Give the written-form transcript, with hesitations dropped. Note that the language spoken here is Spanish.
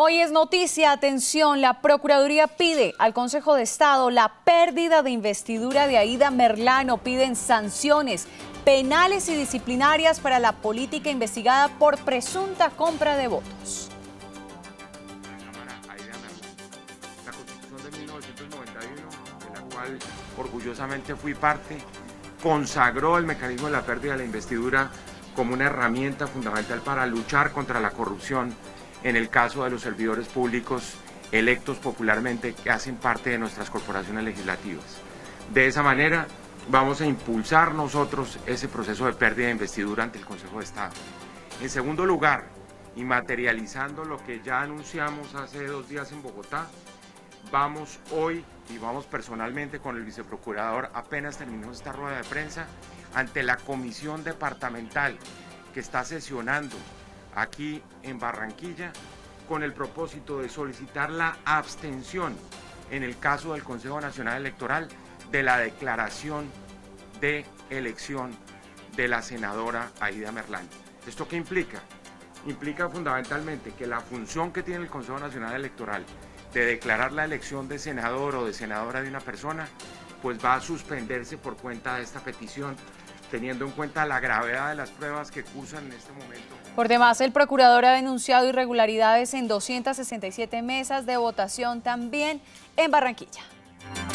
Hoy es noticia, atención, la Procuraduría pide al Consejo de Estado la pérdida de investidura de Aída Merlano. Piden sanciones penales y disciplinarias para la política investigada por presunta compra de votos. La Constitución de 1991, de la cual orgullosamente fui parte, consagró el mecanismo de la pérdida de la investidura como una herramienta fundamental para luchar contra la corrupción en el caso de los servidores públicos electos popularmente que hacen parte de nuestras corporaciones legislativas. De esa manera vamos a impulsar nosotros ese proceso de pérdida de investidura ante el Consejo de Estado. En segundo lugar, y materializando lo que ya anunciamos hace 2 días en Bogotá, vamos hoy y vamos personalmente con el viceprocurador, apenas terminó esta rueda de prensa, ante la comisión departamental que está sesionando aquí en Barranquilla con el propósito de solicitar la abstención en el caso del Consejo Nacional Electoral de la declaración de elección de la senadora Aída Merlano. ¿Esto qué implica? Implica fundamentalmente que la función que tiene el Consejo Nacional Electoral de declarar la elección de senador o de senadora de una persona, pues va a suspenderse por cuenta de esta petición, teniendo en cuenta la gravedad de las pruebas que cursan en este momento. Por demás, el procurador ha denunciado irregularidades en 267 mesas de votación también en Barranquilla.